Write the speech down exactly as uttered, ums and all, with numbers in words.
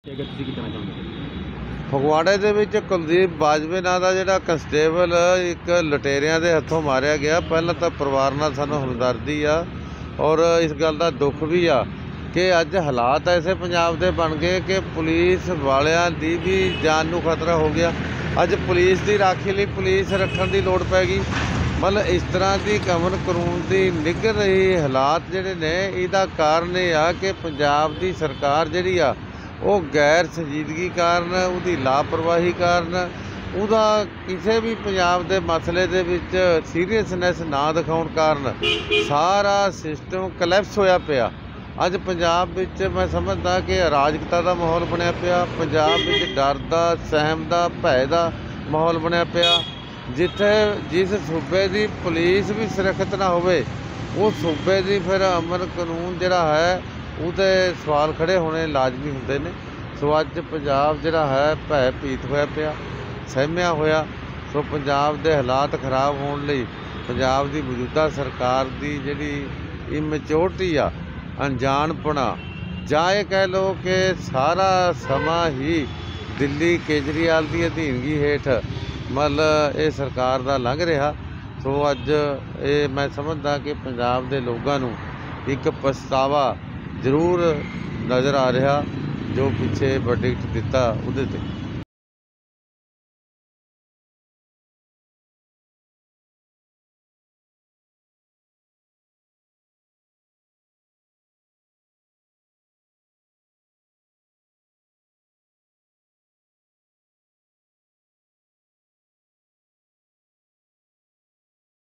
ਅਗਰ ਤੁਸੀਂ ਕੀ ਕਹਿਣਾ ਚਾਹੁੰਦੇ ਫਗਵਾੜੇ ਦੇ ਵਿੱਚ ਕੁਲਦੀਪ ਬਾਜਵੇ ਨਾਂ ਦਾ ਜਿਹੜਾ ਕੰਸਟੇਬਲ ਇੱਕ ਲੁਟੇਰਿਆਂ ਦੇ ਹੱਥੋਂ ਮਾਰਿਆ ਗਿਆ। ਪਹਿਲਾਂ ਤਾਂ ਪਰਿਵਾਰ ਨਾਲ ਸਾਨੂੰ ਹਮਦਰਦੀ ਆ ਔਰ ਇਸ ਗੱਲ ਦਾ ਦੁੱਖ ਵੀ ਆ ਕਿ ਅੱਜ ਹਾਲਾਤ ਐਸੇ ਪੰਜਾਬ ਦੇ ਬਣ ਗਏ ਕਿ ਪੁਲਿਸ ਵਾਲਿਆਂ ਦੀ ਵੀ ਜਾਨ ਨੂੰ ਖਤਰਾ ਹੋ ਗਿਆ। ਅੱਜ ਪੁਲਿਸ ਦੀ ਰਾਖੀ ਲਈ ਪੁਲਿਸ ਰੱਖਣ ਦੀ ਲੋੜ ਪੈ ਗਈ। ਮਤਲਬ ਇਸ ਤਰ੍ਹਾਂ ਦੀ ਅਮਨ ਕਾਨੂੰਨ ਦੀ ਨਿਗਰ ਰਹੀ ਹਾਲਾਤ ਜਿਹੜੇ ਨੇ, ਇਹਦਾ ਕਾਰਨ ਇਹ ਆ ਕਿ ਪੰਜਾਬ ਦੀ ਸਰਕਾਰ ਜਿਹੜੀ ਆ ਉਹ ਗੈਰ ਸੰਜੀਦਗੀ ਕਾਰਨ, ਉਹਦੀ ਲਾਪਰਵਾਹੀ ਕਾਰਨ, ਉਹਦਾ ਕਿਸੇ ਵੀ ਪੰਜਾਬ ਦੇ ਮਸਲੇ ਦੇ ਵਿੱਚ ਸੀਰੀਅਸਨੈਸ ਨਾ ਦਿਖਾਉਣ ਕਾਰਨ ਸਾਰਾ ਸਿਸਟਮ ਕਲੈਪਸ ਹੋਇਆ ਪਿਆ। ਅੱਜ ਪੰਜਾਬ ਵਿੱਚ ਮੈਂ ਸਮਝਦਾ ਕਿ ਅਰਾਜਕਤਾ ਦਾ ਮਾਹੌਲ ਬਣਿਆ ਪਿਆ। ਪੰਜਾਬ ਵਿੱਚ ਡਰ ਦਾ, ਸਹਿਮ ਦਾ, ਭੈ ਦਾ ਮਾਹੌਲ ਬਣਿਆ ਪਿਆ। ਜਿੱਥੇ ਜਿਸ ਸੂਬੇ ਦੀ ਪੁਲਿਸ ਵੀ ਸੁਰੱਖਿਅਤ ਨਾ ਹੋਵੇ, ਉਹ ਸੂਬੇ ਦੀ ਫਿਰ ਅਮਨ ਕਾਨੂੰਨ ਜਿਹੜਾ ਹੈ ਉਹਦੇ ਸਵਾਲ ਖੜ੍ਹੇ ਹੋਣੇ ਲਾਜ਼ਮੀ ਹੁੰਦੇ ਨੇ। ਸੋ ਅੱਜ ਪੰਜਾਬ ਜਿਹੜਾ ਹੈ ਭੈ ਭੀਤ ਹੋਇਆ ਪਿਆ, ਸਹਿਮਿਆ ਹੋਇਆ। ਸੋ ਪੰਜਾਬ ਦੇ ਹਾਲਾਤ ਖਰਾਬ ਹੋਣ ਲਈ ਪੰਜਾਬ ਦੀ ਮੌਜੂਦਾ ਸਰਕਾਰ ਦੀ ਜਿਹੜੀ ਇਮੈਚੋਰਟੀ ਆ, ਅਣਜਾਣਪੁਣਾ, ਜਾਂ ਇਹ ਕਹਿ ਲਓ ਕਿ ਸਾਰਾ ਸਮਾਂ ਹੀ ਦਿੱਲੀ ਕੇਜਰੀਵਾਲ ਦੀ ਅਧੀਨਗੀ ਹੇਠ ਮਤਲਬ ਇਹ ਸਰਕਾਰ ਦਾ ਲੰਘ ਰਿਹਾ। ਸੋ ਅੱਜ ਇਹ ਮੈਂ ਸਮਝਦਾ ਕਿ ਪੰਜਾਬ ਦੇ ਲੋਕਾਂ ਨੂੰ ਇੱਕ ਪਛਤਾਵਾ ਜ਼ਰੂਰ ਨਜ਼ਰ ਆ ਰਿਹਾ ਜੋ ਪਿੱਛੇ ਵਰਡਿਕਟ ਦਿੱਤਾ ਉਹਦੇ 'ਤੇ।